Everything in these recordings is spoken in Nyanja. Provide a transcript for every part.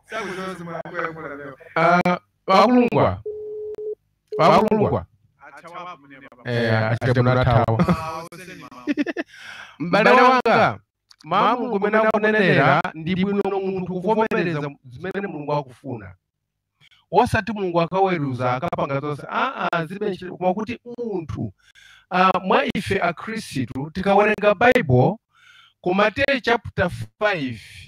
Wakulungwa. Achamunatawa. Mbale wanga. Mulungu mene akunenera ndi bwino munthu kuvomereza zimene Mulungu akufuna. Osati Mulungu akaweruza akapanga zonse zibe ntchito koma kuti munthu mwa ife akhristu tikawerenga Bible ku Mateyu chapter 5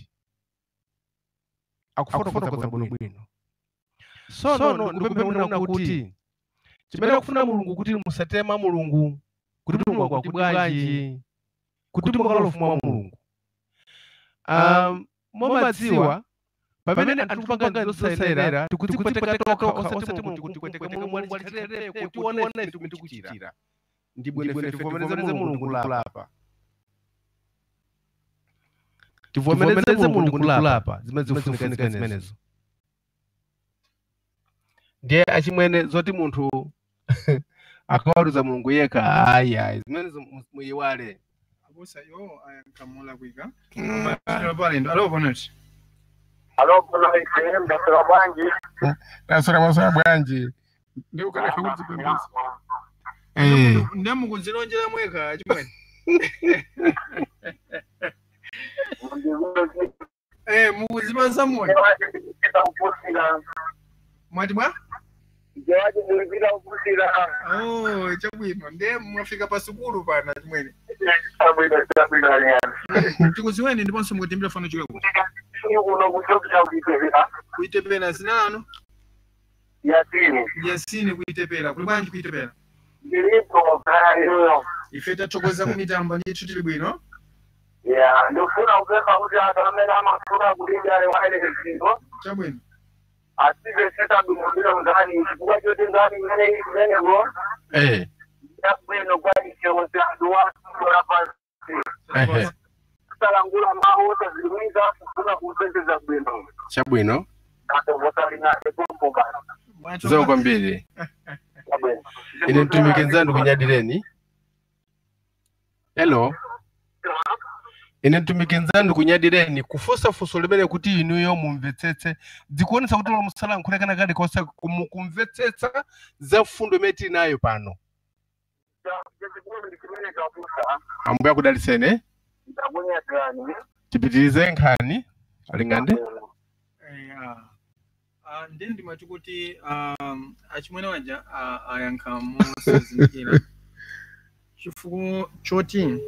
akufotokoza bwino. Sono ndikupemphera kuti chimene akufuna Mulungu kuti musatema Mulungu kuti Mulungu akuti bwanji kuti mukalowa ufumu wa Mulungu. Mumadziwa pamene antupanga zosayenera tikutipwetekatoka osati Mulungu tikupweteka mwali chiterere kuti one tikuchitira ndi bwino tivomereze Mulungu kulapa. Tivomereze Mulungu kulapa zimene zifunika zimenezo. Ndiye achimwene zoti munthu akawaruza Mulungu yeka ayi zimene muyiwale. Abusa yo ayankamula kwika. Pale ndo alo bonati. Alo bonati ndasura bwanji. Ndasura bwanji. Ndio kana kuti pembeza. Ndamu kunzilonjera mweka achimwene. Mukuzibanza mwe. Mwati mwa? Jawaji nilipita upusira. Chabwino. Ndiye mwafika pa sukulu pana chimwene. Chabwino yani. Tikuziweni ndiponso mukutimbira fano chikwe kuti. Uno kuchokera kuitepera. Kuitepera sinano? Yasini kuitepera. Kuli bwanji kuitepera? Ndilipo kaya. Ife tachokoza kumitambo ndithu tili bwino. Yeah, ndofuna kupempha kuti akamene amafuna kulinda ale waile zizo. Chabwino. Asibe seta dumubira ndani chikuwa chote ndani mene go. Chabwino kwa icho ndio watu Salangula maota ziliza kuna kumpendeza bwino. Chabwino. Atavota linate pompo bana. Zo kwambiri. Chabwino. Ine mtumikenzani kunyadireni. Hello. Ine mtumikenzani kunyadireni kufosa fuso limene kuti inuyo mumvetsetse dzikuonesa kuti musala nkhulekana kale kosa kumvetsetsa za fundo meti nayo pano. Ambuya kudalisene. Tipitirize nkhani alingande. Ndendi machikuti achimwene waja ayankha mosazikira. Chifuko choti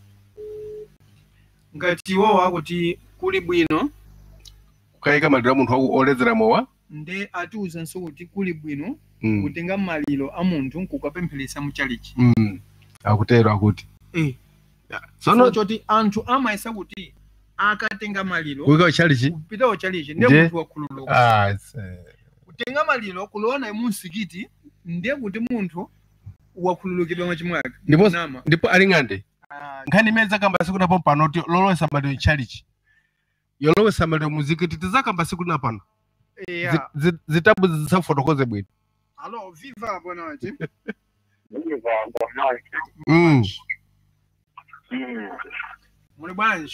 ngati iwo akuti kuli bwino kukayika maliro munthu olezera mowa nde atiuza nso kuti kuli bwino kutenga maliro a munthu kukapempheresa mu chalichi. Akutero akuti. Sono choti anthu amayesa kuti akatenga maliro kuika chalichi kupita chalichi nde munthu wakhululuka. Kutenga maliro kulowana musikiti nde kuti munthu wakhululukidwa machimwake. Ndipo alingande. Nkhani meza kamba siku napo pano ti lolowesa maliro chalichi. Yolowesa maliro muzikiti tizakamba siku na pano. Zitabu zisafotokoze bwino. Alo viva bwana waje. Viva bwana waje. Muli bwanji.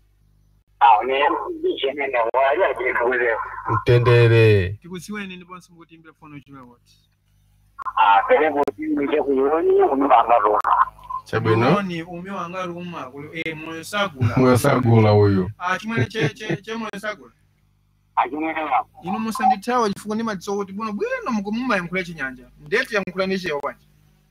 Ne wala je Utendere. Tikusiweni ndiponso mukutimbira fono chimwe woti. Kale kuti nije kuyoni umanga roma. Chabwino. Ni umewanga ruma kulo moyo sagula. Moyo sagula uyu. Chimwene che moyo sagula. Achimwene wako. Ino musanditawa chifuko ndi matso kuti bwino mukumumba yankhula chinyanja. Ndeti yankhula ndi chewa bwanji.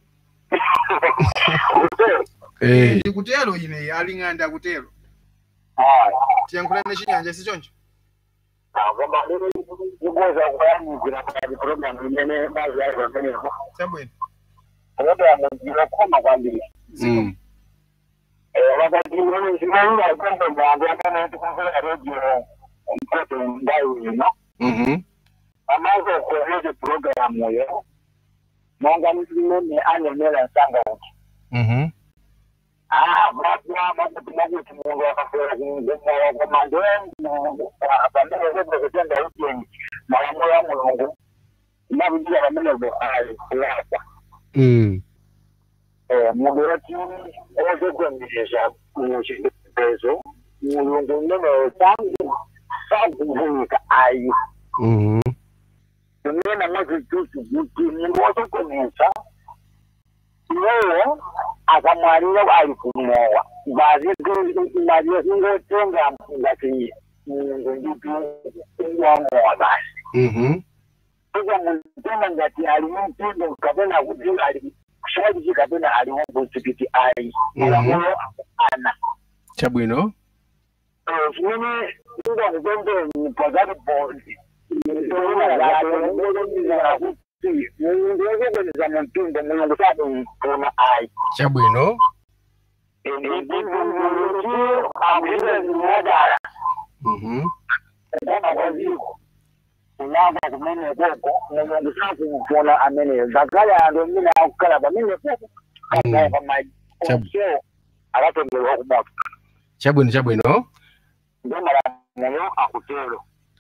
Ndikutero ine aling'anda akutero. Tiyankhula ndi chinyanja si choncho. Koma lero kugoza kuyangira kwa program imene bazi yako pamenepo. Chabwino. Oda mungira koma kwambiri. Wakati mwene zimanga kwamba mambo yakana tukufanya radio mtoto ndai ino. Amazo kwa radio program moyo. Mwanga mzimene anyemela sanga uti. Bapa tunaje tumungu wakafura kwa mamandoen abandele zebe kutenda uti malamu ya mulungu inabidia kamene bohari kulapa. Mugorati ozo kwa mjesha mwishidezo mulungu nene tangu sakuvunika ayi Mhm. tumena mazitusi kuti mundu wotokomesa iweyo akamwalira ali kumowa vazingotenga ngati nditi wamowa basi Mhm. kuja muntenga ngati ali mutindo kapena kuti ali kushaji kapena ali wokusikiti ayi malamulo ana Chabwino. chimene ndingakupembe pakati ponse ndiyekukweniza mutindo mulungu sadimfuna ayi Chabwino. akuizezimuodala Mhm. koma kwaziko kulamba kumene koko mulungu sakumfuna ameneyo ngakale anthu amene akukhala pamene koko kagaya pamaji onsewo akatemberwa kumoto Chabwino. ndio malamulo akutero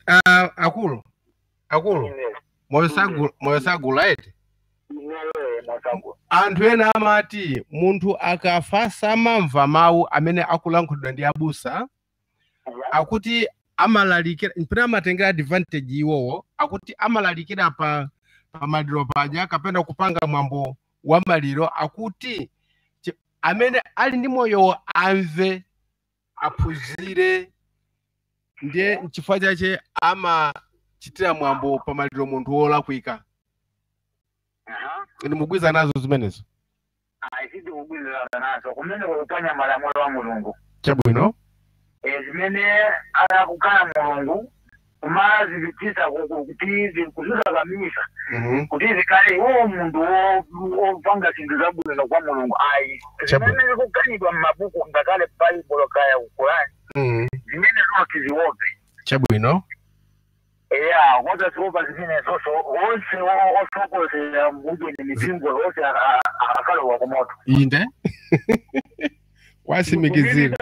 Akulu. Moyo sagula eti. inewe masago Anthu ena amati munthu akafa samamva mawu amene akulankhulidwa ndi abusa akuti amalalikira mpena amatengera advantage iwowo akuti amalalikira pa maliro paja kapena kupanga mwambo wa maliro akuti amene ali ndi moyo amve aphunzire ndiye chifukwa chache amachitira mwambo pa maliro munthu wolakwika. Ndimugwiza nazo zimenezo. aisidi kugwizana nazo kumene kukanya malamulo wa mulungu Chabwino. zimene anakukana mulungu kumazipitisa kuti zikuzuza kamisa kuti zikale iwo munthu wopanga zinthu zabwino kwa mulungu ayi zimene zikukanidwa m'mabuku ngakale baibulo kaya kukurani zimene zoti ziwope Chabwino. ya kota ziopa zimene zoso onse osokozera mujeni mipingo onse akalowa kumoto Inde. Wasimikizira.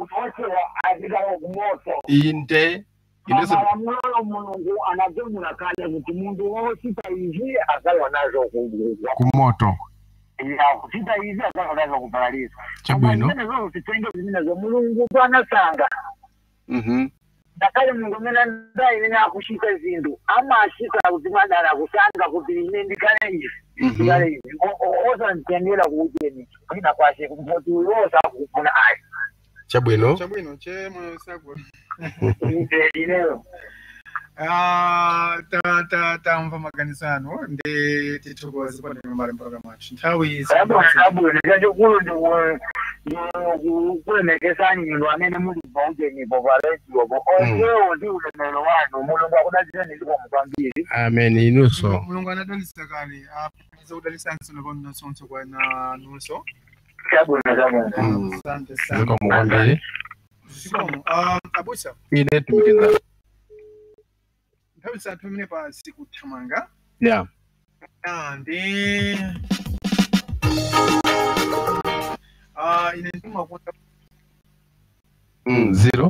Inde. Malamulo mulungu anajemula kale kuti mundu wochita izi akalowa nazo kumoto. ya kuchita izi akalowa nazo kuparadiso. Chabwino. Zimene zo zitenge zimene zo mulungu kwanasanga. Dakale mungu mena ndai nina akushika zindu ama ashika kuzimadala kusanga kuti ine ndikale izi ndikale izi oza ntendela kuujeni kuna kwashe kumoti uyoza kufuna ayi Chabwino. che moyo sagula ineyo tamva maganizano ndi tithokoze pa mbali program athu nthawi sabu ndikachokulu ndikulemekeza nyindu amene muli paujeni popaletiopo onsewo ndi ulemero wanu mulungu akudalitseni ndipo mukwambiri Amen. Inuso. mulungu anadalitsa kale apaniza kudalitsanso nakonasonso kwana nunso asante sana Ziko mukwambiri. zikomo abusa Ine tumikiza. nthawi zathu imene pasi kuthamanga Yeah. ndi ine ndimakonda 0.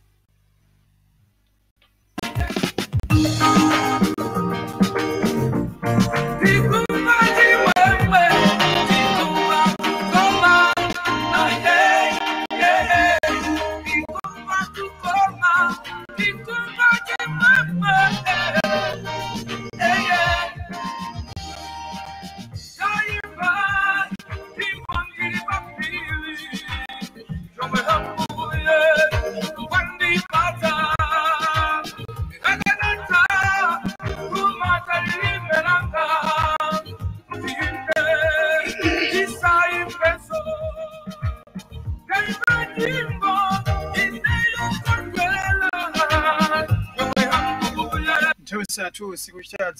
Sathu siku cha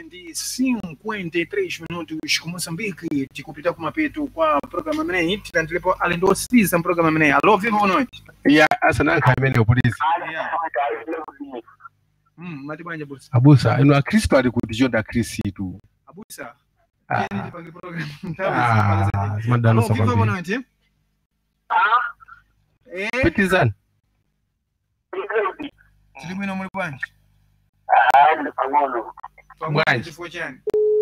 53 minutos ku Moçambique tikupita kumapeto kwa programa imeneyi tilandilipo alendo osiza programa imeneyi alo vivo boa noite Yeah, asana nkamene upolisi. matibanja busa Abusa, ino akristo ali kudijonda krisitu. abusa Ah. yeni tipange program Madalo alo vivo boa sababu. noite Petizan. tili bwino muli bwanji Bwanji. chifukwa chani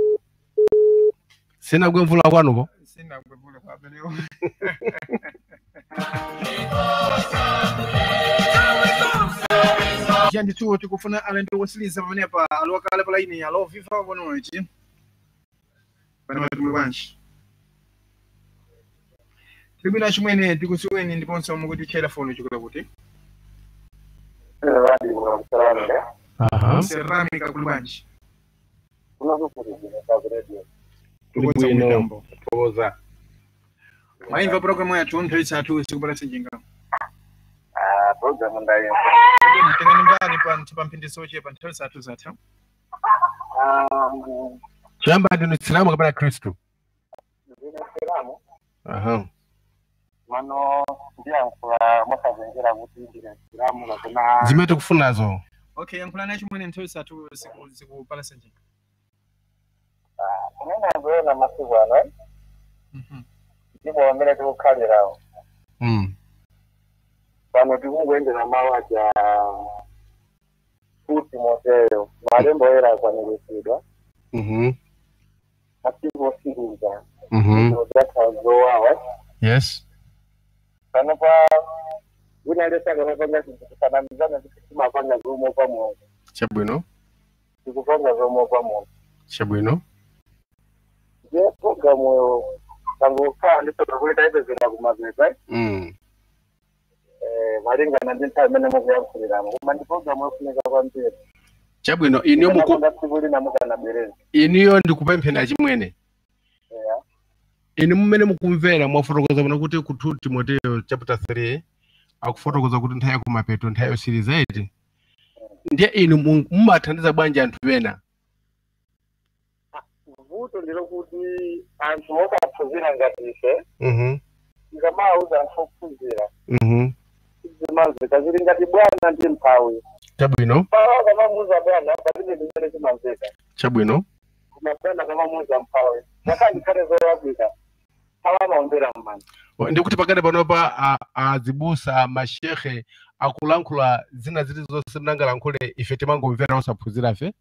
Sina gwemvula kwanuko. sina kwevula kwa leo Jandi tu tikufuna alendo wasiliza pamene pa alokale pa line alo viva bono ichi. Pana matumwe banchi. Tibina chimwene tikusiweni ndiponso mukuti telephone chikula kuti. Ceramica kulbanchi. Tukuino poza. Maimva programu ya tuntho isatu sikubala sinjinga. Program ndayo. Tengeni mbali pa mpindiso che pa ntho isatu zatha. Chamba ndi Islamu kapena Kristo. Ndine Islamu. Aha. Mano ndiyankhula mosazengera kuti ndine Islamu kapena. Zimene kufunazo. Okay, yankhula nacho mwene ntho isatu sikubala sinjinga. Kumene ngoyena masiku ano. Ndipo amene tikukhalirawo. Pano tikungoendera mawu aja kuti Timoteyo malembo era akwaniritsidwa. Masiku osiriza. Zowawa. Yes. Pano pa unalesa kanapanga kufananizana tikumapanga zomo pamodzi. Chabwino. Tikupanga zomo pamodzi. Chabwino. Je, programu tangu kaa ndipo tukuleta ibezera kumazeta. Maringana ndi nthawi imene mukuyankhuliramo koma ndi programu yofunika kwambiri. Chabwino iniyo ndikupemphera chimwene. Ine mmene mukumvera mwafotokoza bwino kuti ku 2 Timoteyo chapter 3 akufotokoza kuti nthawi yakumapeto nthawi yosiriza iti. Ndiye inu mumathandiza bwanji anthu ena? Vuto ndilo kuti anthu osaphunzira ngati ife. Ngamauza anthu ophunzira. Zimanzi kazili ngati bwana ndi mphawi. Chabwino. Pawa kama muza bwana pabinde ndimene chimanzeka. Chabwino. Kuma bwana kama muza mphawi. Nakandi kale zowabika. Pawa maombera mmani. Ndikuti pakati panopa azibusa mashehe akulankhula zina zilizonse mnangalankhule ife timangomvera osaphunzira fe.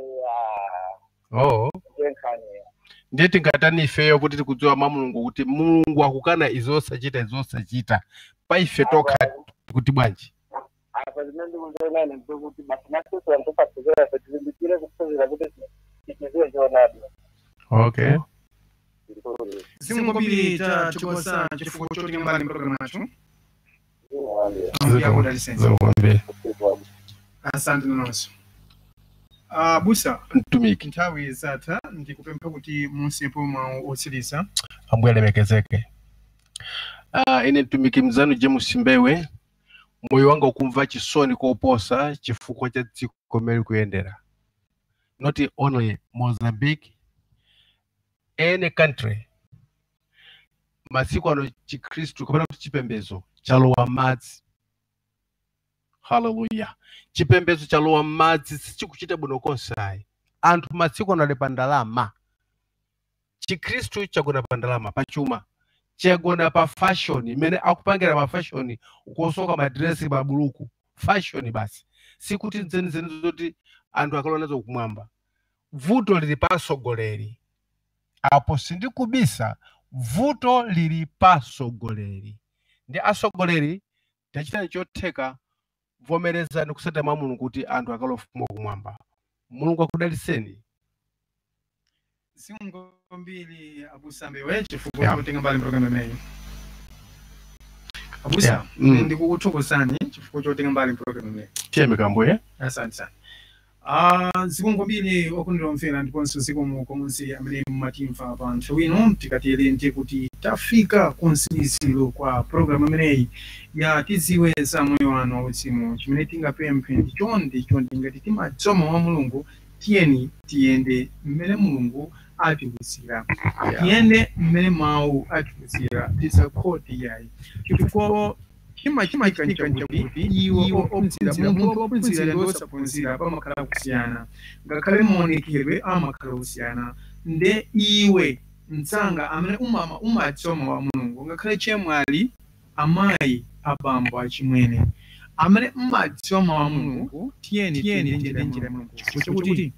Ndiye tingatani ifeyo kuti tikudziwa mwa Mulungu kuti Mulungu akukana izosachita pa ife tokha kuti bwanji. Apa zimene ndikuzoona ndikuti mathematics antopatizera fetizindikire kuphunzira kuti tikiziwe choonadi. Okay. Zingobili tachikosa chifukwa choti mbali programu yacho. Zingombe. Asante nonso. Busa Mtumiki. Nthawi zatha ndikupempha kuti munsepo mwa osilisa. Ambuye alemekezeke. Ine mtumiki mzanu James Mbewe, moyo wanga ukumva chisoni koposa chifukwa cha dziko meli kuyendera. Not only Mozambique, any country. Masiku ano chikristu kapena kuti chipembezo chalowa madzi. Hallelujah. Chipembezo chalowa madzi sichikuchita bwino konse ayi. Anthu masiku ano ali pa ndalama. Chikristu chagona pa ndalama pachuma. Chagona pa fashion imene akupangira ma fashion ukusoka madress mabuluku. Fashion basi. Sikuti nzenizeni zoti anthu akalonazo kumwamba. Vuto lili pasogoleri. Apo sindikubisa vuto lili pasogoleri. Ndi asogoleri tachita chotheka vomerezani kusata mwa Mulungu kuti anthu akalofuma kumwamba. Mulungu akudaliseni. Singombili Abusa Mbewe chifukwa kutenga mbali programu imeneyi. Abusa ndikukuthokozani chifukwa chotenga mbali programu imeneyi. Chemekambwe. Asante sana. Zikumbili okundilomvera ndiponso zikomukomuzi amene mumatimva pa nthawi ino tikatiyelente kuti tafika kunsiriziro kwa programu imeneyi ya tiziwe za moyo wanu wauzimu. Chimene tingapemphe ndi chonde ngati timadzoma wa Mulungu tiyende mmene Mulungu atiwuzira. Tiyende mmene mawu atiwuzira tisakhoti yayi. Chifukwa chimachitika nchakuti iwo ophunzira ndi osaphunzira pamakhala kusiyana. Ngakhale maonekedwe amakhala kusiyana. Nde iwe mtsanga amene umadzoma wa Mulungu ngakhale chemwali amayi abambo achimwene amene mmadzoma wa Mulungu tiyeni njira ya Mulungu. Chikuti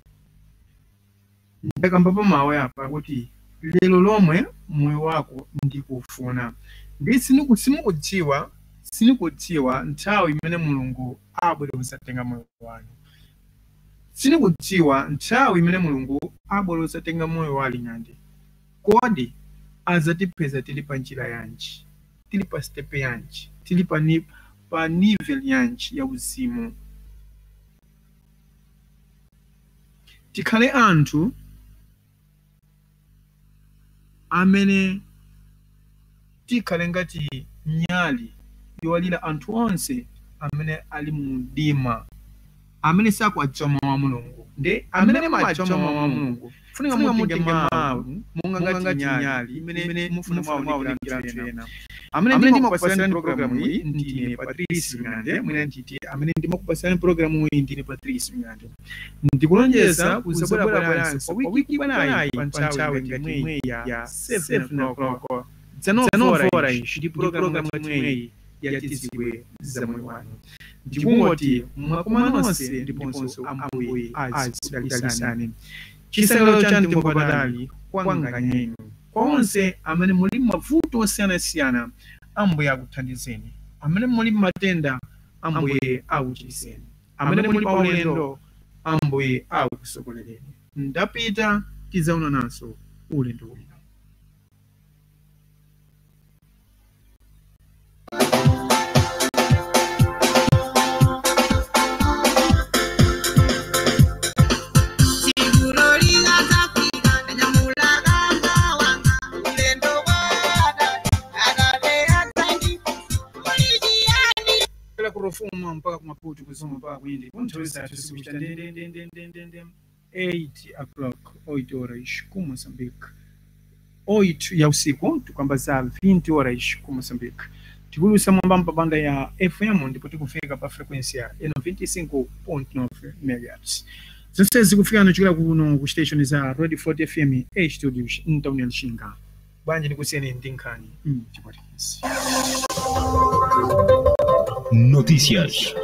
ndakamba pa mawu apa kuti lero lomwe moyo wako ndikufuna. Ndi sinikudziwa nthawi imene Mulungu abweretsa tenga moyo wanu. Sindikudziwa nthawi imene Mulungu abweretsa tenga moyo wali nyandi. Kodi azatipeza tili pa njira yanji, tili pa step yanji, tili pa nivel yanji ya uzimu. Tikhale anthu amene tikhale ngati nyali yowalira anthu onse amene ali mu mdima, amene sakudziwa mawu a Mulungu. Ndi amene mumadziwa mawu a Mulungu funika mutenge mawu monga ngati nyali imene mufuna mwaunikira anthu ena. Amene ndimakupasirani programu iyi ndine Patrice Mng'ande, mwina nditi amene ndimakupasirani programu iyi ndine Patrice Mng'ande. Ndikulonjeza kuzabwera pa wiki bwanayi pa nthawi ngati imwe ya 7 o'clock. Zanovora ishi ndi programu imweyi ya tiziwe za moyo wanu. Ndikungoti mwakoma nonse ndiponso Ambuye azikudalisani. Chisangalalo chanu timukwadali kwanganyeni. Kwa onse amene muli mavuto osiyanasiyana, Ambuye akuthandizeni. Amene muli matenda, Ambuye akuchizeni. Amene muli pa ulendo, Ambuye akusogolereni. Ndapita tizaona nanso ulendo wina. Kurofuma mpaka kumaputu kusoma mpaka kuyindi kunthoza tusikuchita 8 o'clock 8 horas ku Moçambique. 8 ya usiku tukambaza 20 horas ku Moçambique. Tikulusa mwamba banda ya FM ndipo tikufika pa frequency ya 95.9 MHz. Zonse zikufika nochokera kuno ku station za Radio 40 FM studios mtauni ya Lichinga. Banje ndikusiyeni ndinkhani chipwatikizi. Noticias.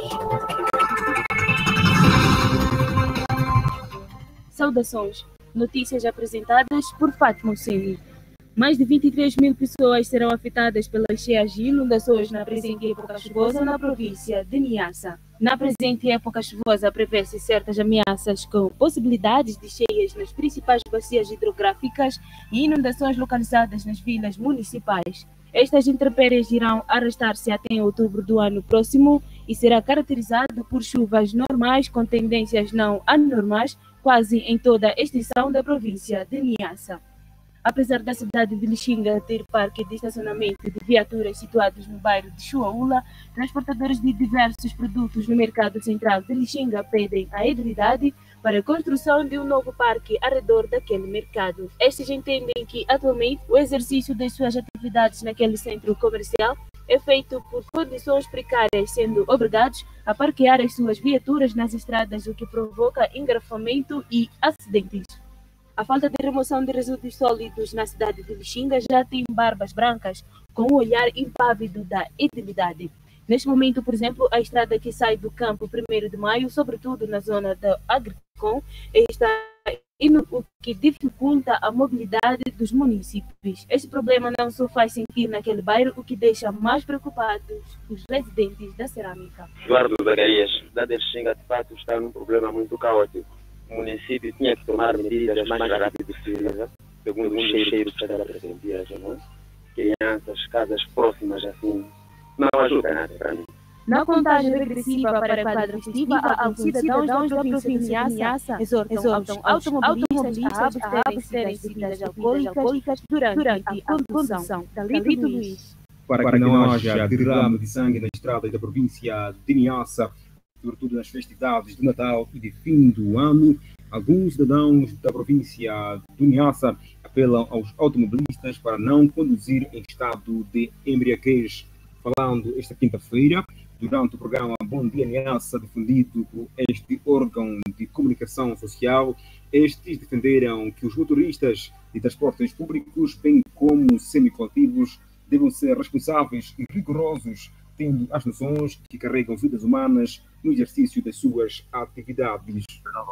Saudações. Notícias apresentadas por Fátima Husseini. Mais de 23.000 pessoas serão afetadas pelas cheias e inundações na presente época chuvosa na província de Niassa. Na presente época chuvosa prevê-se certas ameaças com possibilidades de cheias nas principais bacias hidrográficas e inundações localizadas nas vilas municipais. Estas intempéries irão arrastar-se até outubro do ano próximo e será caracterizado por chuvas normais com tendências não anormais quase em toda a extensão da província de Niassa. Apesar da cidade de Lichinga ter parque de estacionamento de viaturas situados no bairro de Chuaula, transportadores de diversos produtos no mercado central de Lichinga pedem a autoridade para a construção de um novo parque ao redor daquele mercado. Estes entendem que, atualmente, o exercício das suas atividades naquele centro comercial é feito por condições precárias, sendo obrigados a parquear as suas viaturas nas estradas, o que provoca engarrafamento e acidentes. A falta de remoção de resíduos sólidos na cidade de Lichinga já tem barbas brancas, com o olhar impávido da edilidade. Neste momento, por exemplo, a estrada que sai do campo 1º de Maio, sobretudo na zona da Agricom, está indo, o que dificulta a mobilidade dos municípios. Este problema não só faz sentir naquele bairro, o que deixa mais preocupados os residentes da cerâmica. Eduardo Zacarias, a cidade de Lichinga de fato está num problema muito caótico. O município tinha que tomar medidas mais rápidas possíveis, segundo o cheiro que está a presentear, crianças, casas próximas assim, não ajuda nada para mim. Na contagem regressiva para a quadra festiva, alguns cidadãos da província de Niassa exortam automobilistas a absterem-se das bebidas alcoólicas durante a condução. Dalito Luiz. Para que não haja derrame de sangue nas estradas da província de Niassa, sobretudo nas festividades de Natal e de fim do ano, alguns cidadãos da província de Niassa apelam aos automobilistas para não conduzir em estado de embriaguez. Falando esta quinta-feira, durante o programa Bom Dia Niassa, defendido por este órgão de comunicação social, estes defenderam que os motoristas de transportes públicos, bem como semicoletivos, devem ser responsáveis e rigorosos, tendo as noções que carregam vidas humanas no exercício das suas atividades.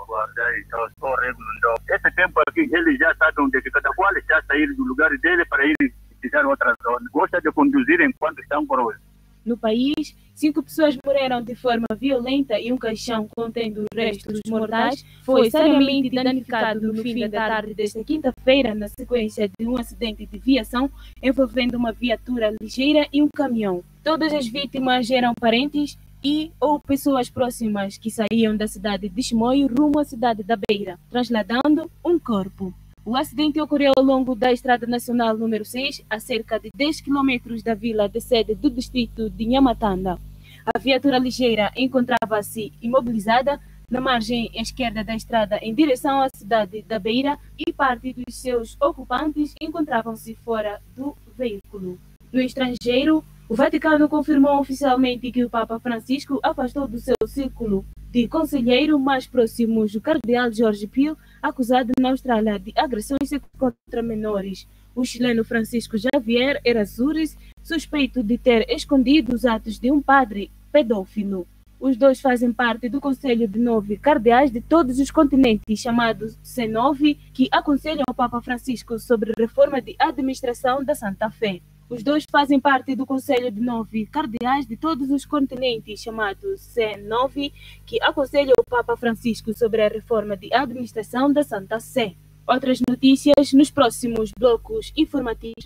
Esse tempo aqui, ele já está onde cada qual já sair do lugar dele para ir visitar outra zona. Gosta de conduzir enquanto estão por hoje. No país, 5 pessoas morreram de forma violenta e um caixão contendo restos mortais foi seriamente danificado no fim da tarde desta quinta-feira, na sequência de um acidente de viação envolvendo uma viatura ligeira e um caminhão. Todas as vítimas eram parentes e ou pessoas próximas que saíam da cidade de Chimoio rumo à cidade da Beira, trasladando um corpo. O acidente ocorreu ao longo da Estrada Nacional número 6, a cerca de 10 km da vila de sede do distrito de Nhamatanda. A viatura ligeira encontrava-se imobilizada na margem esquerda da estrada em direção à cidade da Beira e parte dos seus ocupantes encontravam-se fora do veículo. No estrangeiro, o Vaticano confirmou oficialmente que o Papa Francisco afastou do seu círculo de conselheiro mais próximos o cardeal Jorge Pio, acusado na Austrália de agressões contra menores. O chileno Francisco Javier Errázuriz, suspeito de ter escondido os atos de um padre pedófilo. Os dois fazem parte do Conselho de 9 cardeais de todos os continentes, chamados C9, que aconselham o Papa Francisco sobre a reforma de administração da Santa Fé. Os dois fazem parte do Conselho de 9 cardeais de todos os continentes, chamados C9, que aconselham o Papa Francisco sobre a reforma de administração da Santa Sé. Outras notícias nos próximos blocos informativos.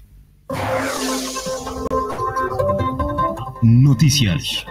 Noticiários.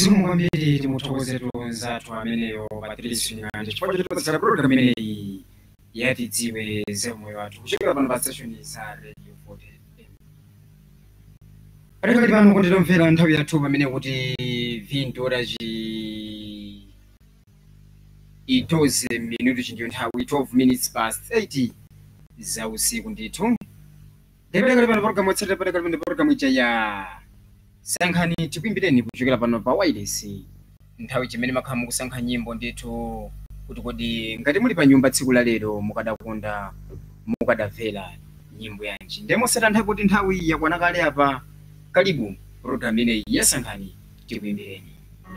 Zimu kwambiri timuthokoze tonzathu ameneyo Patrice Nganje chifukwa chotipatsa program imeneyi yati dziwe zemoyo wathu kuchokera pano pa station za Radio 40. Patakati pano kuti tomvera nthawi yathu pamene kuti 20 horas e 12 minutos ndiyo nthawi 12 minutes past 8 za usiku ndithu. Ndipelekale pano program yotsatira patakati pano program ija ya Sankhani tikuimbireni kuchokera pano pa wireless nthawi chimene makhamu kusankha nyimbo ndithu kuti kodi ngati muli pa nyumba tsiku la lero mukadakonda mukadamvera nyimbo yanji ndemo satantha kuti nthawi yakwana kale apa. Karibu program ineyi ya Sankhani tikuimbireni.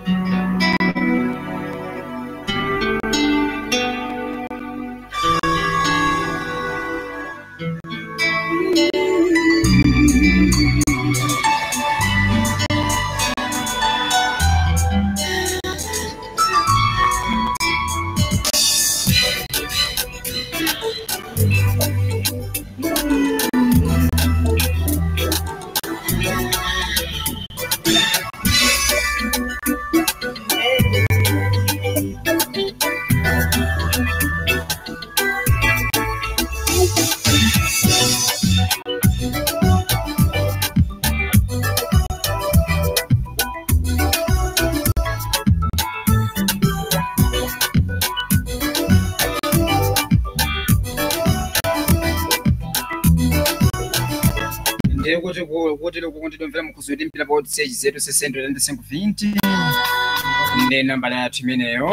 Kuti nditomvera mukuzoti mpira pa stage zetu 620 ndi nambala yathu imeneyo.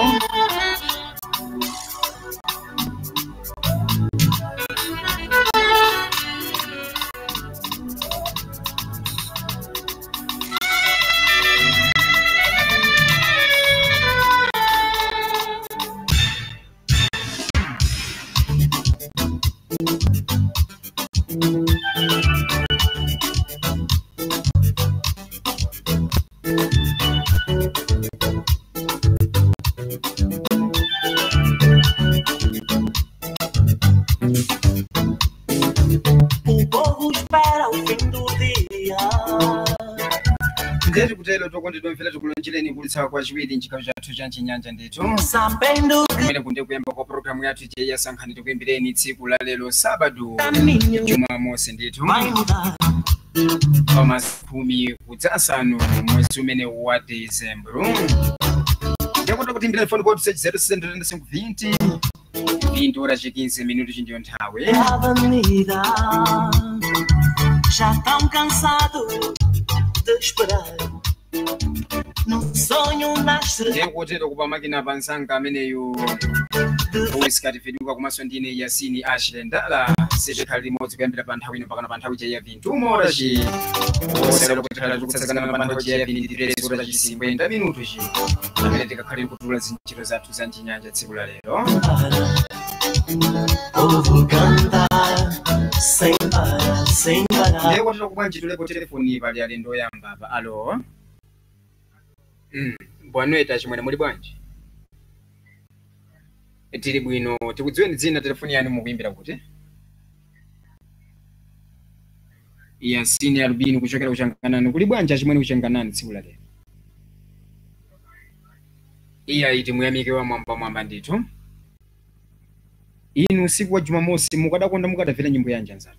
Ndeti kutelo tokonditomvera tikulonjereni kulitsa kwa chiwiri nchikawo chathu cha Chinyanja ndithu. Kumene kunde kuyamba kwa program yathu ya Sankhani tikuimbireni tsiku la lero Sabado Jumamosi ndithu. Pamasiku 10 kudzasanu mwezi umene wa December. Ndikuti kutimbira phone code 0620 20 horas e 15 minutos ndiyo nthawi. Já tão cansado de esperar. Num sonho nasce. Ndikutero kupa makina pansanga ameneyo uisikati feduka kumaso ndine Yasini Ashley Ndala sitali limodzi kuyambira pa nthawi ino pakana pa nthawi ya 20 horas osera kuthala kutsakana pa nthawi ya 23 horas 50 minutos amene tikakhale kutula zinchito zathu za Chinyanja tsiku la lero. Vou cantar sem parar, sem parar. Ndikutero kupa ntchito ku telefoni pali alendo yamba pa alo. Bwanweta chimwene muli bwanji? Tili bwino tikudziweni dzina telefoni yanu mukuimbira kuti? Yasini Albino kuchokera kuchanganani kuli bwanji chimwene kuchanganani tsiku la lero? Iya iti muyamike wa mwamba ndithu. Inu usiku wa Jumamosi mukadakonda mukadamvera nyimbo yanji anzatu?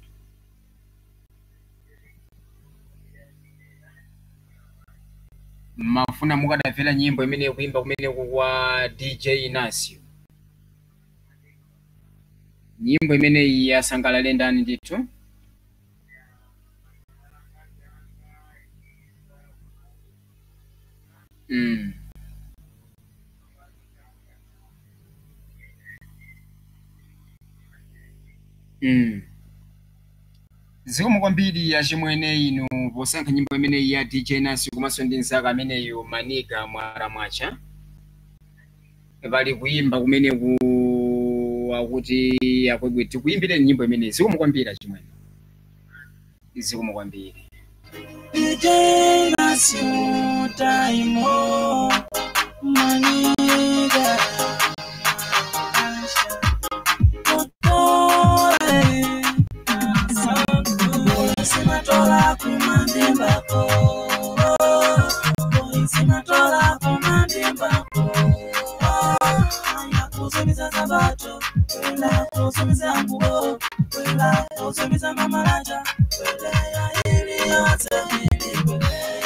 Mafuna mukadamvera nyimbo imene kuimba kumene kwa DJ Nasio. Nyimbo imene yasangalale ndani ndithu? Zikomo kwambiri ya chimwene inu posankha nyimbo imene ya DJ Nasio komanso ndi nzaka ameneyo Manika Mwara Mwacha. Bali kuimba kumene akuti akwegwe tikuimbire nyimbo imene. Zikomo kwambiri ya chimwene. Zikomo kwambiri. DJ Nasio Taimo Manika Sinatola kumandembako, sinatola kusumiza mama raja ya hili yote hili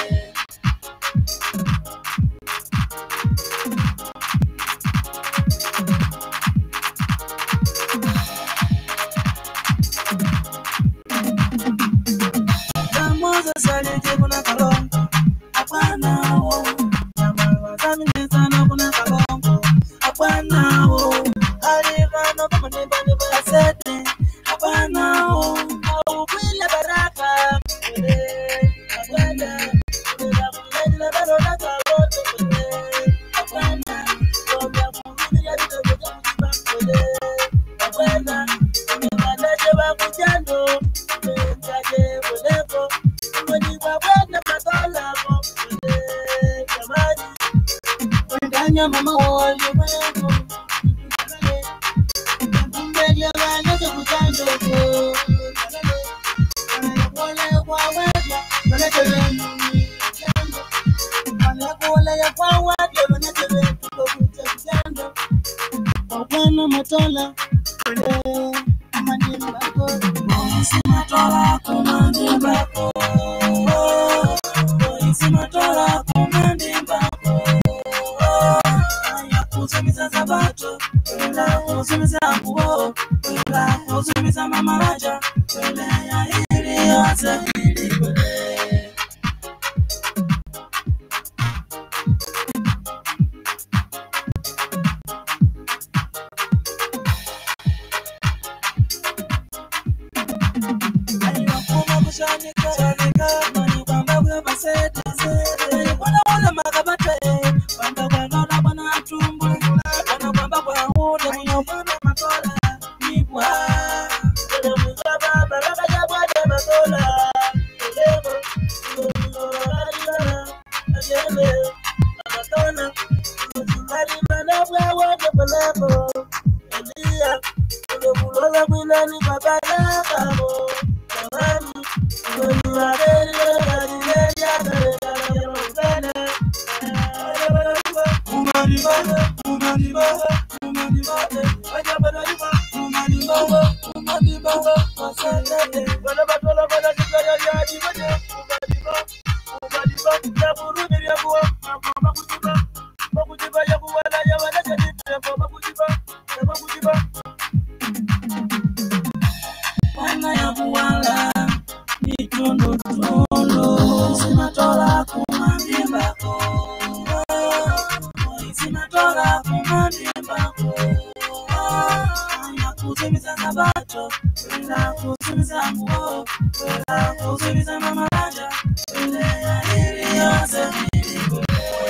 Kamoza salije kuna kalongo Apana o Yamawa zamine sana kuna kalongo Apana o Alivano kama nibani basete Apana o Au kwile baraka Apana Kula kumejila baro na kawoto Apana Kobya kumuni ya vito vito kujiba Apana Kumekanaje wa kujando Mwenjaje mweleko Mwani kwa wena matola Kamani Mwendanya mama wali mweleko Mwenjaje wanaje kujando Mwale kwa wena Mwanaje wenu Mwale kwa wena Mwanaje wenu Kujando Wabwana matola Kumandi mbako Boisi matola kumandi mbako Boisi matola kumandi mbako Aya kusumiza sabato Wela kusumiza nguo Wela kusumiza mama raja Wela ya hili yote hili kwele Shanika, mani kwamba kwa basete sete. Wana makabate, kwamba kwa nona bwana atumbu. Wana kwamba kwa hude mwenye upana matola. Nipwa, kule mzaba, baraka ya bwade matola. Kulemo, kulemo, ajele, amatona. Kuzulali manabwa wade kulemo. Elia, kule mulola mwilani babalaka mo. Kamani, Tondo tondo, simatola kumandi mbako. Simatola kumandi mbako. Aya kusumiza sabato, wela kusumiza nguo, wela kusumiza mama raja, wela ya hili yote hili kwele.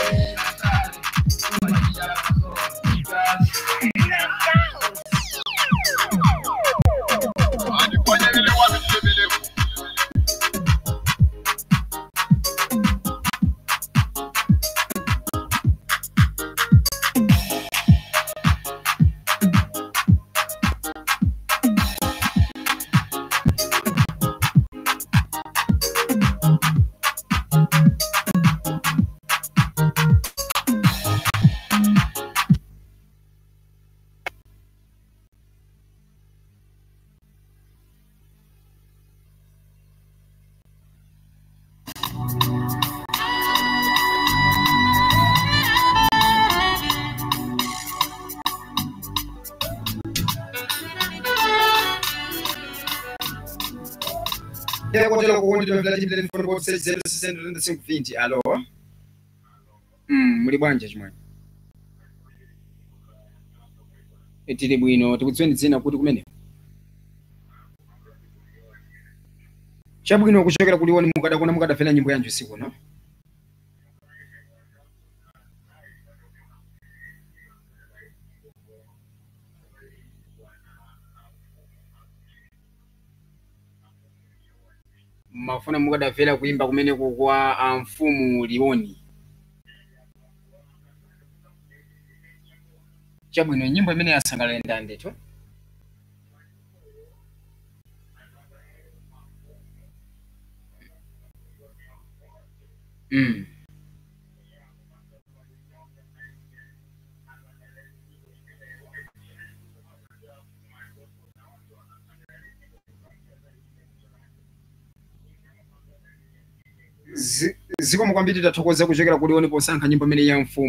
Kotela kukundi tumefilaji bila mfono kwa 606 alo. Muri bwanje chimwe. Etili bwino tikutsweni tsina kuti kumene. Chabwino kuchokera kuliwoni mukada kuna mukada fena nyimbo yanju siku no. Mafuna mukada fela kuimba kumene kwa mfumu Lioni. Chabwino nyimbo imene yasangalenda ndeto. zikomo kwambiri tathokoza kuchokera kulioni posankha nyimbo imene ya mfumu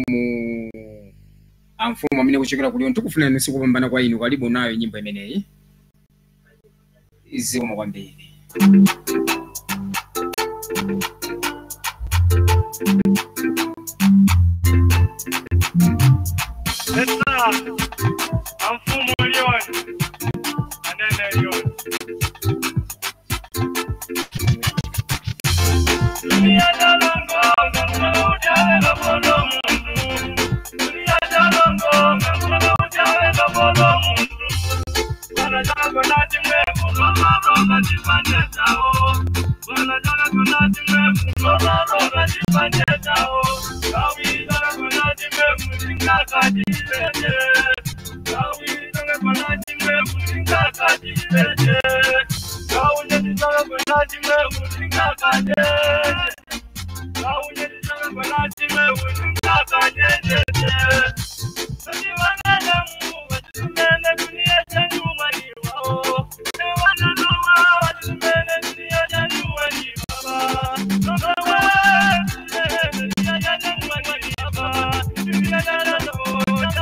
amene kuchokera kulioni tikufunani usiku kupambana kwa inu kalibu nayo nyimbo imeneyi zikomo kwambiri. Amfumo lioni anene lioni dunia jalongo ngalo ujale ngapolo mundu dunia jalongo ngalo ujale ngapolo mundu wana jana konati mwefu roga jipande chao wana jana konati mwefu roga jipande chao kawi jana konati mwefu singaka jipende kawi jana konati mwefu singaka jipende kawi jana konati mwefu singaka jipende kawi jana konati mwefu singaka jipende sadi wana damu watumene dunia chanuma ni wao wana noma watumene dunia chanuma ni baba noma watumene dunia chanuma ni baba dunia chanuma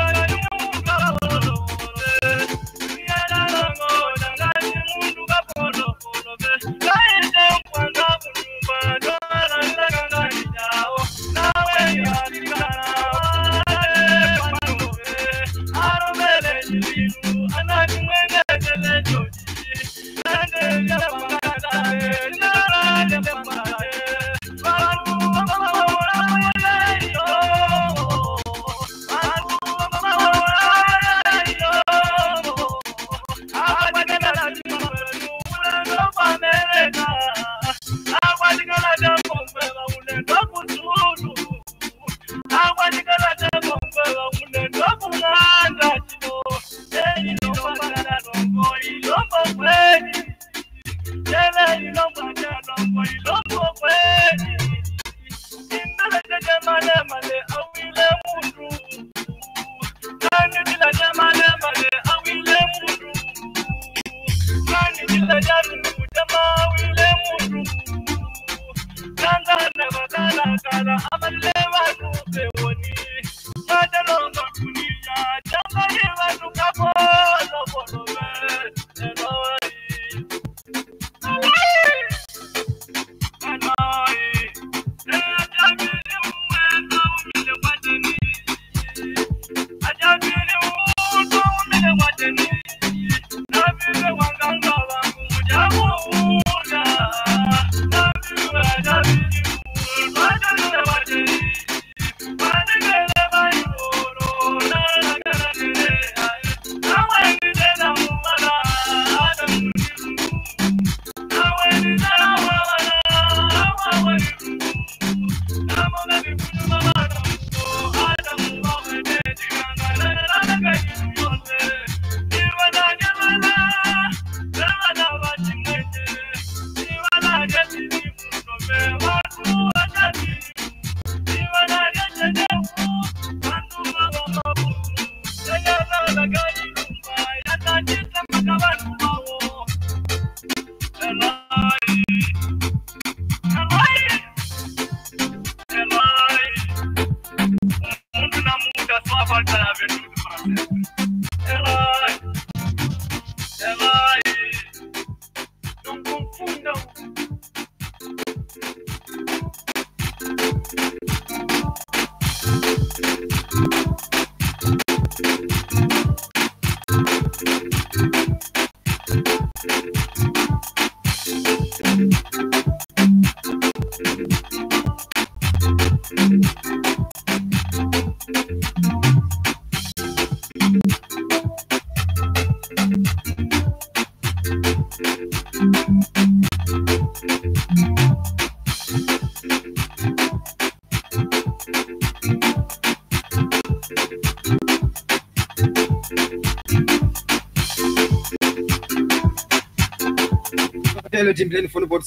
Timbleni phone board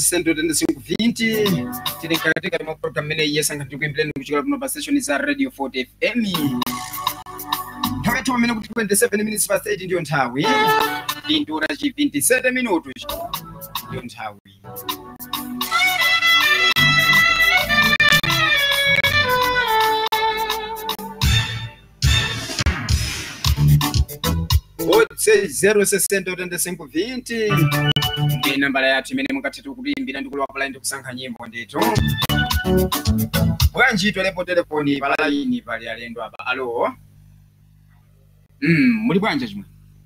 066520 tiri katika ma program mene yesanga tukwimbleni kuchikala kuno station za Radio 40 FM. Takati wamene kuti 27 minutes past 8 ndio nthawi. Ndura 27 minutos ndio nthawi. 86063520 ndi nambala yathu imene mukathetera kulimbira ndi kulowa palaini kusankha nyimbo ndithu. Bwanji twelepo telefoni palaini pali alendo apa. Alo. Muli bwanja chimwe?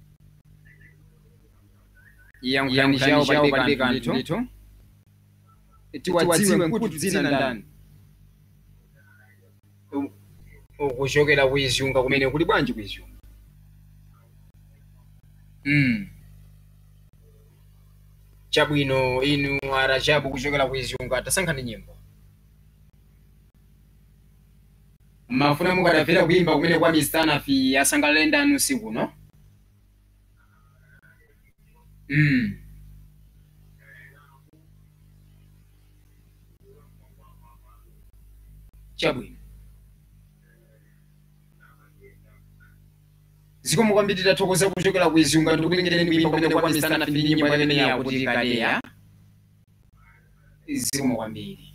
Yangu pali kantu ndithu. Tiwadziwe kuti dzina ndani. Ukuchokera kuizunga kumene kuli bwanji kuizunga? Chabwino inu arajabu kuchokera kuizunga tasankha ndi nyimbo. Mafuna mukadapita kuimba kumene kwa Mr. Fi asangalale ndanu usiku no? Chabwino. Zikomo kwambiri tathokoza kuchokera kuizunga ndikulingereni kuimba kumene kwa Mr. Fi nyimbo imene yakuti Kadeya. Zikomo kwambiri.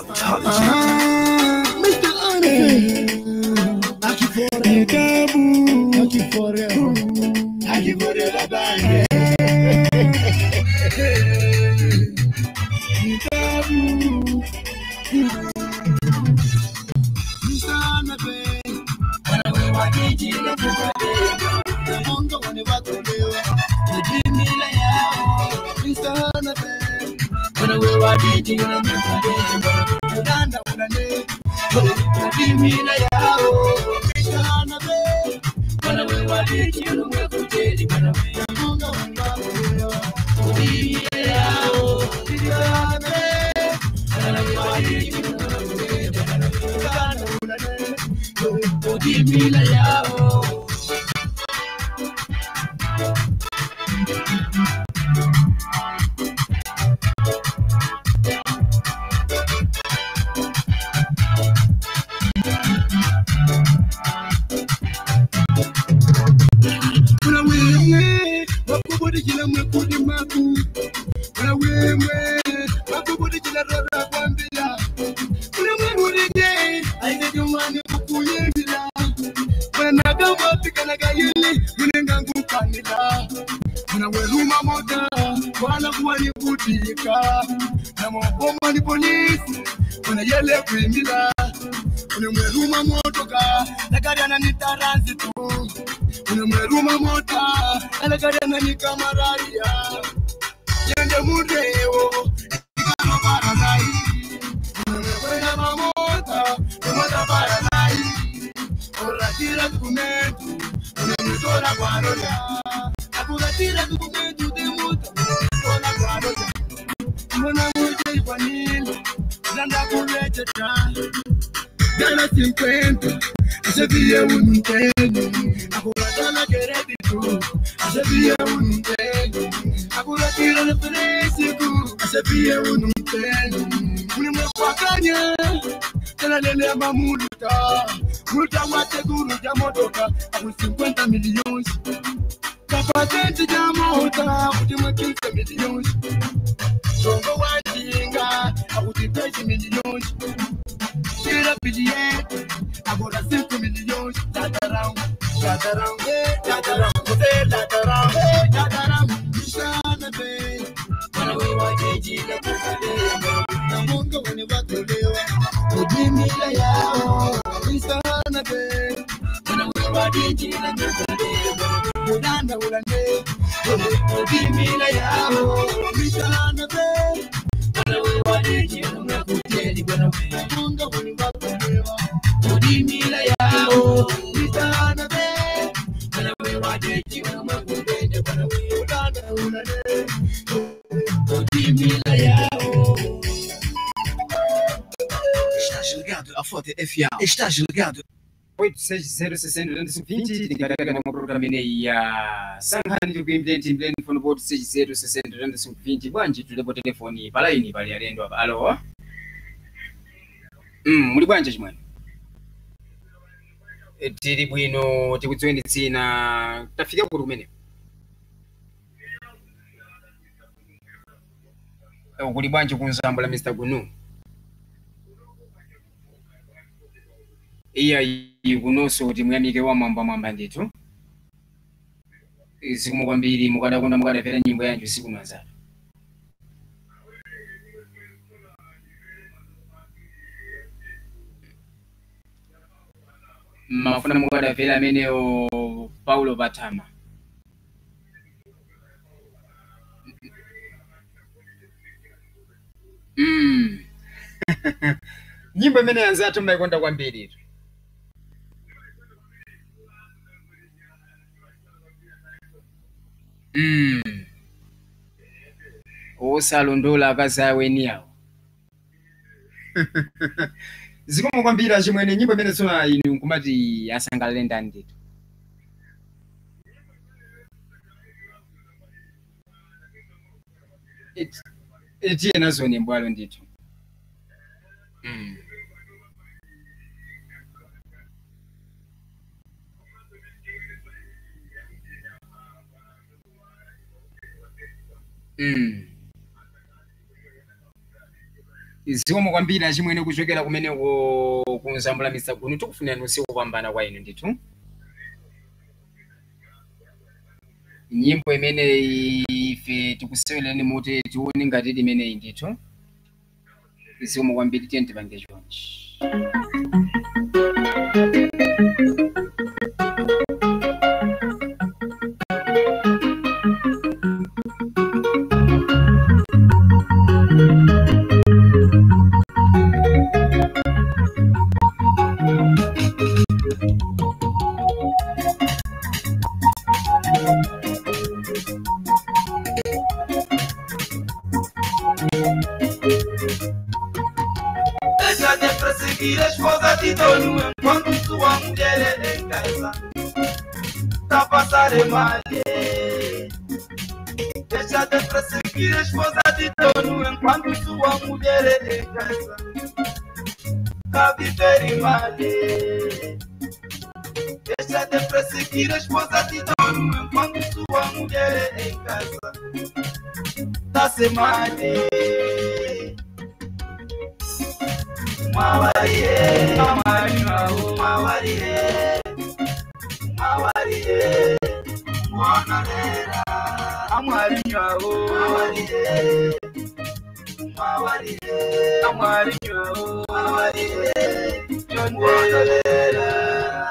Estás ligado? 860620 tingataka na program ya sankhani tikuimbidenti mblend phone board 860620 bwanji tulepo telefoni palaini pali alendo apa. Alo. Muli bwanji chimwene? Tili bwino tikudziweni dzina tafika kuti kumene? Kuli bwanji kunzambula Mr. Gunu? Iya kunoso kuti muyamike wa mwamba ndithu. Zikomo kwambiri mukadakonda mukadamvera nyimbo yanju siku nazatu. Mafuna mukadamvera amenewo Paulo Batama. Nyimbo imene yanzatu maikonda kwambiri. Osalondola akazi aweni yawo. Zikomo kwambiri achimwene nyimbo imene tsona inu nkumati asangalale ndani nditu. Etiye nazo ni mbwalo nditu. Zikomo kwambiri achimwene kuchokera kumene kunzambula misagunu tikufunira nusiku kwambana kwa inu nditu. Nyimbo imene ife tikuseweleni muti tione ngati imene nditu. Zikomo kwambiri tiye tipange chonchi. Deixa de perseguir a esposa de dono enquanto sua mulher é em casa. Tá a passar mal. Deixa de perseguir a esposa de dono enquanto sua mulher é em casa. Tá a viver mal. Deixa de perseguir a esposa de dono enquanto sua mulher é em casa. Tá se mal. Mawarie, Mawarie, Mawarie, Mwanarera, Amarinho, Mawarie, Mawarie, Amarinho, Mawarie, John Mwanarera.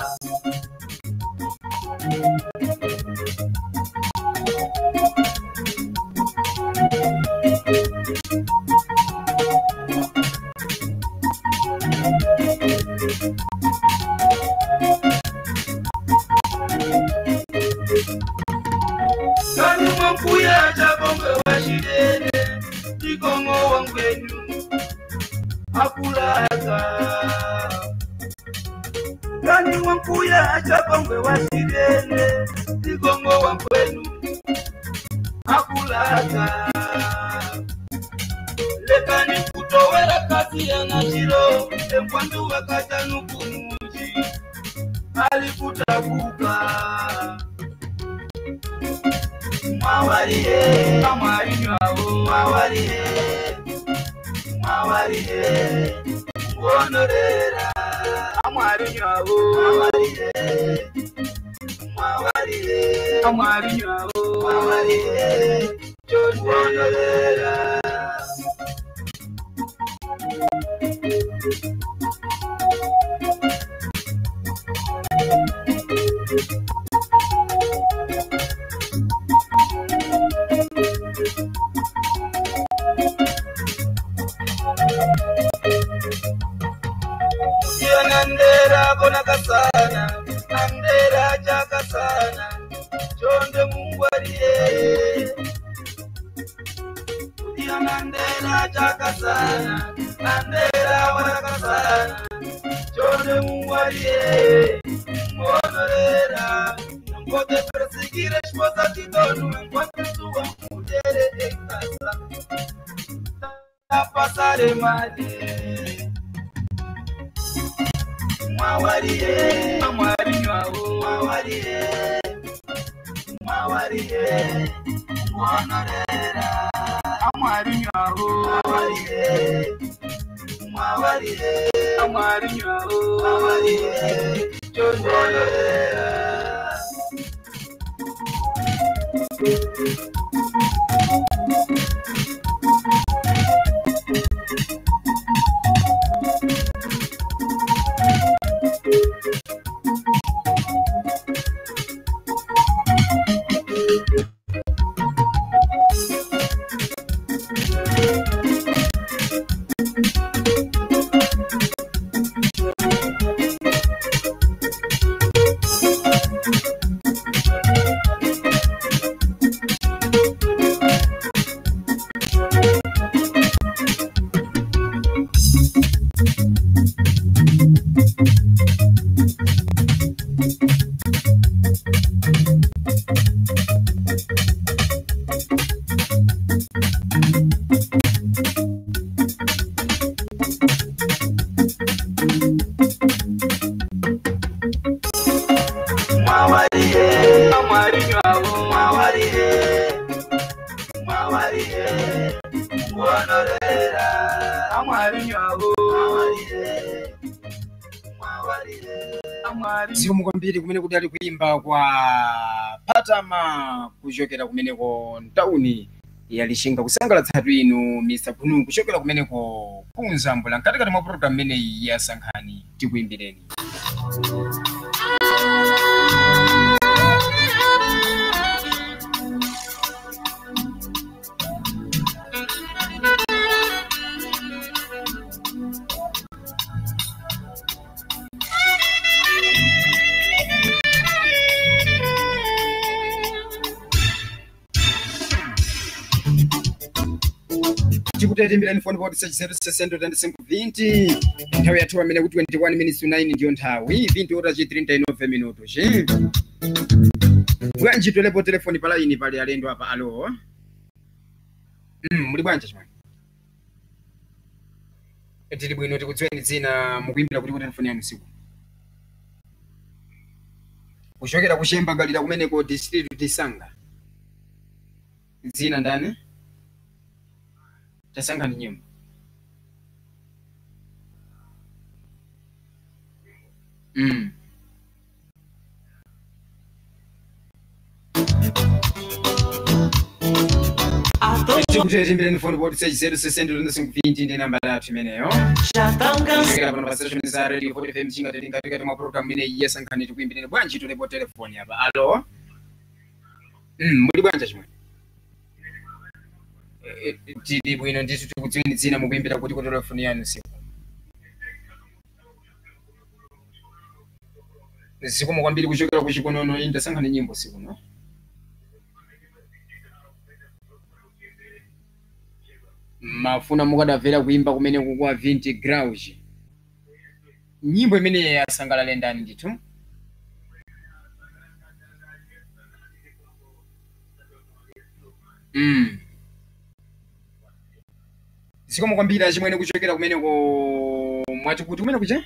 Kani mkuya jabonge washidene, tikongo wangwenu, akulaga. Kani mkuya jabonge washidene, tikongo wangwenu, akulaga. Lekani kutowela kati ya nachiro, mkwandu wakata nukumuji, alikutabuka. Mawarie, Amarinho, Mawarie, Mawarie, Mwanarera, Amarinho, Mawarie, Mawarie, Amarinho, Mawarie, John Mwanarera. Nandera bona kasana, nandera jaka sana, chonde mungwarie. Udia nandera jaka sana, nandera bona kasana, chonde mungwarie. Mwanarera, ngote perseguir a esposa de dono enquanto sua mulher é em casa. Tá passar mal. Mawarie, Amarinho, Mawarie, Mawarie, Mwanarera, Amarinho, Mawarie, Mawarie, Amarinho, Mawarie, John Mwanarera. Zimukwambiri kumene kuti ali kuimba kwa Patama kuchokera kumeneko ntawuni ya Lichinga kusangalatsa inu Mr. Bunu kuchokera kumeneko kunzambula mkatikati mwa program imeneyi ya Sankhani tikuimbireni. Tikutetimbirani phone board 60 nthawi yathu amene kuti 21 minutes to 9 ndiyo nthawi 20 horas 39 minutos bwanji tolepo telefoni pa line pali alendo apa. Alo muli bwanji chimwe tili bwino tikudziweni dzina mukuimbira kuti telefoni yanu siku kuchokera kuchemba galira kumeneko district Tisanga dzina ndani tasanga ni nyimbo Tikutetimbirani phone board 60 ndi namba yathu imeneyo. Kuchokera pano pa station za radio 40 FM Lichinga katikati mwa program imeneyi ya Sankhani tikuimbireni bwanji tolepo telefoni apa. Alo muli bwanji chimwe tili bwino nditu tikudziweni dzina mukuimbira kuti telefoni yanu siku mukwambiri kuchokera kuchikonono inda Sankhani nyimbo siku no mafuna mukadavera kuimba kumene kukwa 20 grauji nyimbo imene yasangalale ndani ndithu Siko mukwambira chimwene kuchokera kumene ko mwachikuti kumene kucha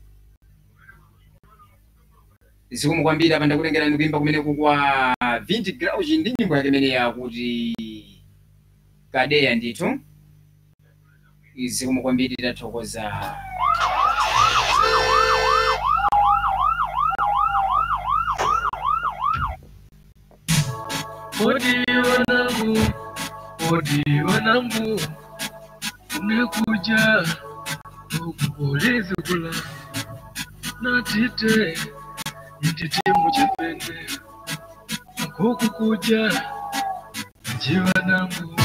Siko mukwambira apanda kulengera ndikuimba kumene kukwa 20 grauji ndi nyimbo yake imene yakuti Kadeya ndithu Siko mukwambira tathokoza Odi wanangu umekuja ukupolezi kula na tite mchepende kukukuja jiwanangu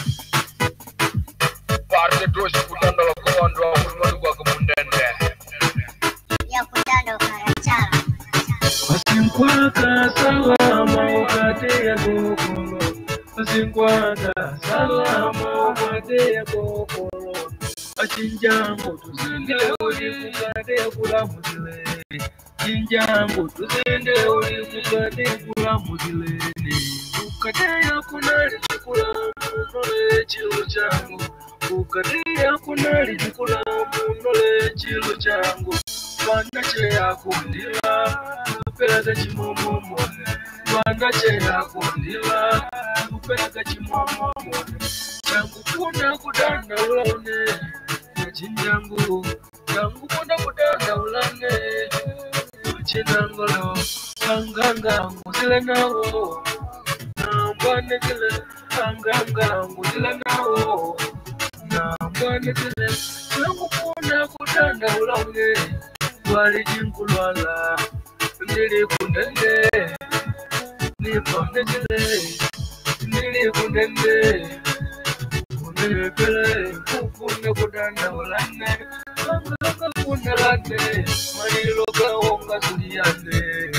parte doshi kutanda wakondo wa kulimani kwa kumundende ya kutanda ukarachara Asinkwaka salama ukate ya kokolo Asinkwaka salama ukate ya kokolo Achinjango tuzende uli kukate ya kula muzileni Chinjango tuzende uli kukate ya kula muzileni Ukate ya kunali chikula munole chilo changu Ukate ya kunali chikula munole chilo changu Wanache ya kundila Upelaga chimomomo Wanache ya kundila Upelaga chimomomo Changu kuna kudanda ulane Chinjangu Changu kuna kudanda ulane Chinangolo Kanganga Muzile nawo bwana kile anga ngudila nawo na bwana kile nakufuna kutanda ulange wali jinkulwala ndili kundende ni bwana kile ndili kundende unepele kufuna kutanda ulange anga kunalane malilo kaonga tuliyane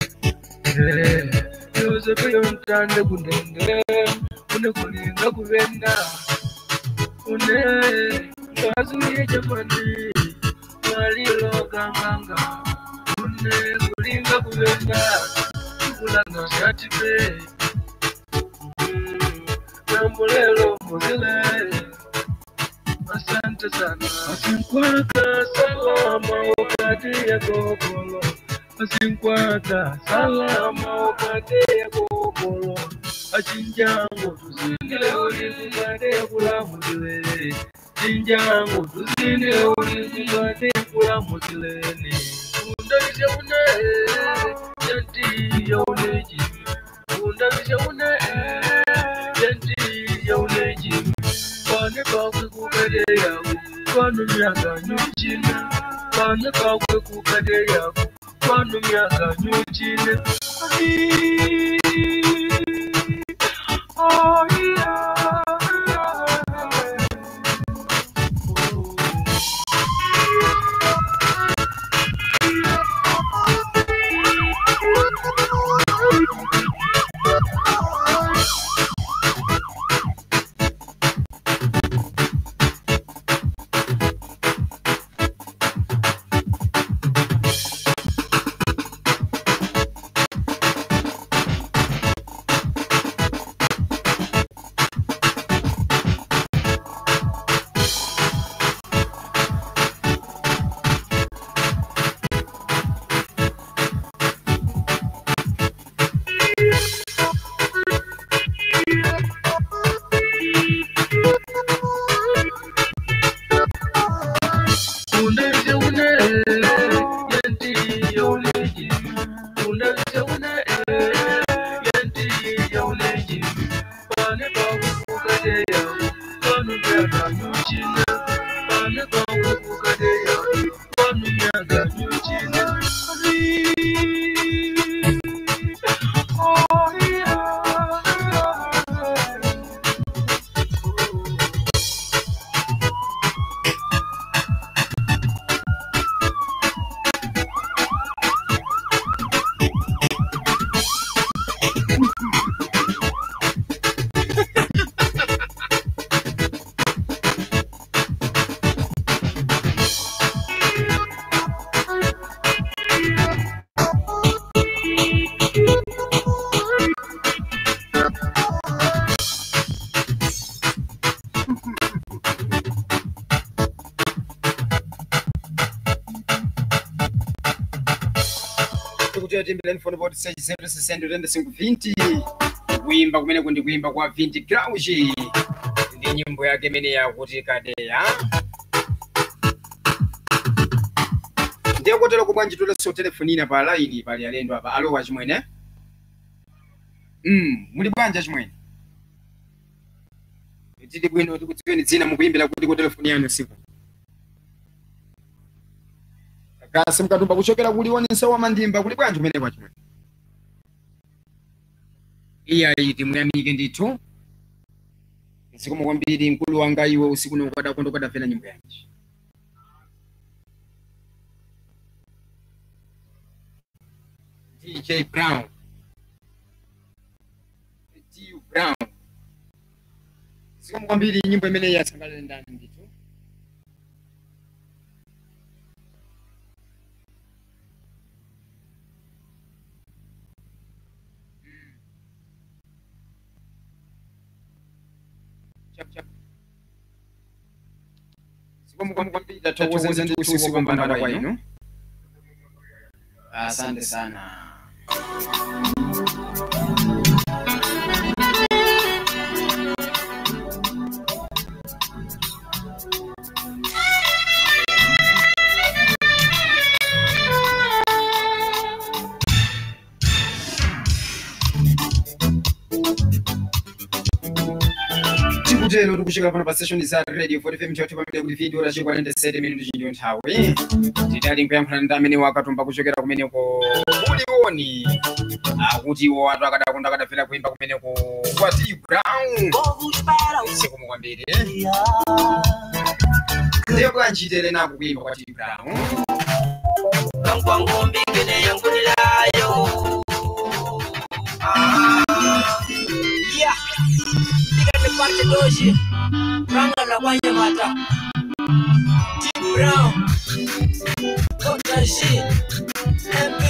yoze kuyo mtande kundende une kulinga kubenda une ngazuye jamani malilo kanganga une kulinga kubenda kulanga shatipe nambulelo muzile asante sana asinkwaka salama wakati ya kokolo asinkwaka salama wakati ya kokolo achinjango tuzindile ulikungade kula muzileni chinjango tuzindile ulikungade kula muzileni undabishe une yanti ya uleji undabishe une yanti ya uleji Kwane kakwe kukade yako kwanu miaka nyuchine Kwane kakwe kukade yako kwanu miaka nyuchine Oh yeah. Timbeleni phone board 660 kuimba kumene kundi kuimba kwa 20 Grauji ndi nyimbo yake imene yakuti kadeya ndiye kotero kubwanji tuleso telefonina pa line pali alendo apa alowa chimwene muli bwanja chimwene titi bwino tikudziweni dzina mukuimbira kuti ku telefoni yanu siku kasi mkatumba kuchokera kuli woni nsewa mandimba kuli bwanji umene kwa chimwene iya iti muyamike ndithu siku mukwambiri mkulu wanga iwe usiku nokwada kondo kadafena nyimbo yanji DJ Brown siku mukwambiri nyimbo imene yatsangalale ndani ndithu Asante sana. lero tikushika pano pa session za radio 45 choti pamene kuti video ra chikwa 47 minuti chindiyo nthawi titali nkuyankhula ndi amene wakatumba kuchokera kumeneko mulioni akuti iwo atu akadakunda akadafera kuimba kumeneko kwa T Brown siku mukwambiri ndiyo bwanjitele naku kuimba kwa T Brown Kangwangu mbingine yangu nilayo yeah tika nipate doji Ranga la kwanye mata T Brown Kota G MP